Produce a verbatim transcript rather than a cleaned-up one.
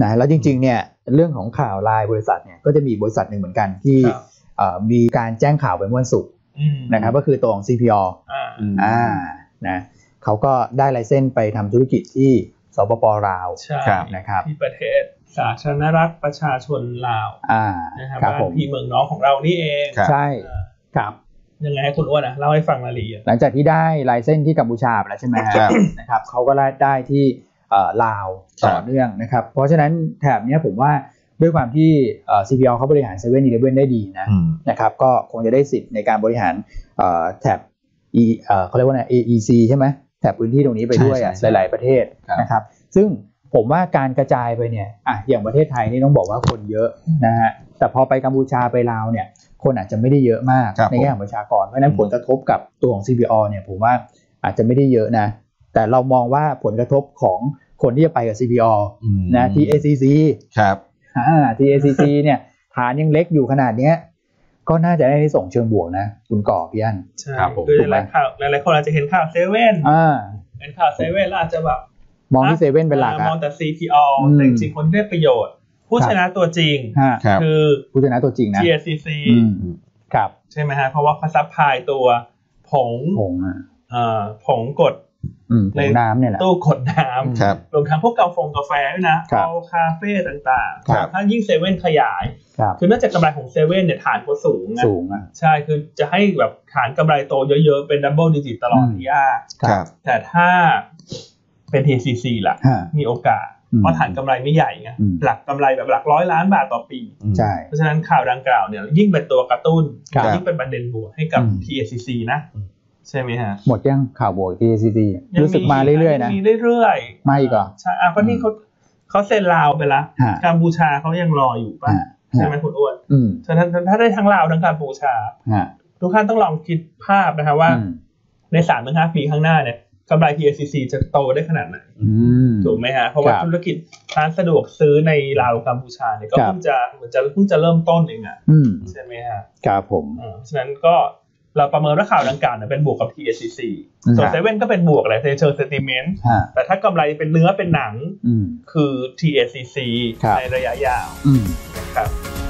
นะแล้วจริงๆเนี่ยเรื่องของข่าวรายบริษัทเนี่ยก็จะมีบริษัทหนึ่งเหมือนกันที่มีการแจ้งข่าวไปเมื่อวันศุกร์นะครับก็คือตัวของ ซี พี อ อ่านะเขาก็ได้ไลเซนส์ไปทำธุรกิจที่สปป.ลาวนะครับที่ประเทศสาธารณรัฐประชาชนลาวอ่านะครับบ้านพี่เมืองน้องของเรานี่เองใช่ครับยังไงให้คุณอ้วนนะเล่าให้ฟังรายละเอียดหลังจากที่ได้ไลเซนส์ที่กัมพูชาไปแล้วใช่ไหมครับนะครับเขาก็ได้ที่ลาวต่อเนื่องนะครับเพราะฉะนั้นแถบนี้ผมว่าด้วยความที่ ซี พี อ เขาบริหาร เซเว่น Eleven ได้ดีนะนะครับก็คงจะได้สิทธิ์ในการบริหารแถบ E เขาเรียกว่าไง เอ อี ซี ใช่ไหมแถบพื้นที่ตรงนี้ไปด้วยหลายๆประเทศนะครับซึ่งผมว่าการกระจายไปเนี่ยอ่ะอย่างประเทศไทยนี่ต้องบอกว่าคนเยอะนะฮะแต่พอไปกัมพูชาไปลาวเนี่ยคนอาจจะไม่ได้เยอะมากในแง่ของประชากรเพราะฉะนั้นผลกระทบกับตัวของ ซี พี อ เนี่ยผมว่าอาจจะไม่ได้เยอะนะแต่เรามองว่าผลกระทบของคนที่จะไปกับ ซี พี อ นะที่ เอ ซี ซีครับอ่าที่ เอ ซี ซี เนี่ยฐานยังเล็กอยู่ขนาดเนี้ยก็น่าจะได้ในส่งเชิงบวกนะคุณก่อพี่อั้นใช่คือหลายข่าวหลายๆคนอาจจะเห็นข่าวเซเว่นอ่าเห็นข่าวเซเว่นแล้วอาจจะแบบมองที่เซเว่นเป็นหลักมองแต่ ซี พี อ แต่จริงๆคนที่ได้ประโยชน์ผู้ชนะตัวจริงคือผู้ชนะตัวจริงนะที เอ ซี ซีครับใช่ไหมฮะเพราะว่าเขาซัพพลายตัวผงผงอ่ะเอ่อผงกดในน้ำเนี่ยแหละตู้กดน้ำรวมทั้งพวกกาแฟกาแฟด้วยนะเอาคาเฟ่ต่างๆถ้ายิ่งเซเว่นขยายคือเนื่องจากกำไรของเซเว่นเนี่ยฐานเขาสูงนะสูงอ่ะใช่คือจะให้แบบฐานกำไรโตเยอะๆเป็นดับเบิลดิจิตตลอดยากแต่ถ้าเป็น ที ซี ซี ล่ะมีโอกาสเพราะฐานกำไรไม่ใหญ่ไงหลักกำไรแบบหลักร้อยล้านบาทต่อปีเพราะฉะนั้นข่าวดังกล่าวเนี่ยยิ่งเป็นตัวกระตุ้นยิ่งเป็นประเด็นบวกให้กับ ที เอ ซี ซี นะใช่ไหมฮะหมดยังข่าวบวก ที เอ ซี ซี รู้สึกมาเรื่อยๆนะมีเรื่อยๆมาอีกเหรอใช่อ่ะก็นี่เขาเขาเซ็นลาวไปแล้วกัมพูชาเขายังรออยู่ป่ะใช่ไหมคุณอ้วนฉะนั้นถ้าได้ทั้งลาวทั้งกัมพูชาทุกท่านต้องลองคิดภาพนะครับว่าใน สามถึงห้า ปีข้างหน้าเนี่ยกำไร ที เอ ซี ซี จะโตได้ขนาดไหนถูกไหมฮะเพราะว่าธุรกิจร้านสะดวกซื้อในลาวกัมพูชาเนี่ยก็เพิ่งจะเหมือนจะเพิ่งจะเริ่มต้นเองอ่ะใช่ไหมฮะครับผมฉะนั้นก็เราประเมินว่าข่าวดังกล่าวเนี่ยเป็นบวกกับ ที เอ ซี ซี ส่วนเซเว่นก็เป็นบวกแหละในเชิงเซนติเมนต์แต่ถ้ากำไรเป็นเนื้อเป็นหนังคือ ที เอ ซี ซี ในระยะยาวครับ